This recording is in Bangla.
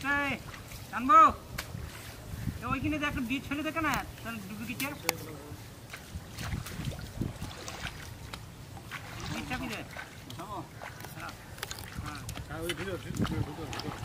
এই জানবো ওইখানে দেখ একটা বীজ ফেলে দেখে না তাহলে ডুবে গেছে বীজটা কি রে হ্যাঁ ওই ভিডিও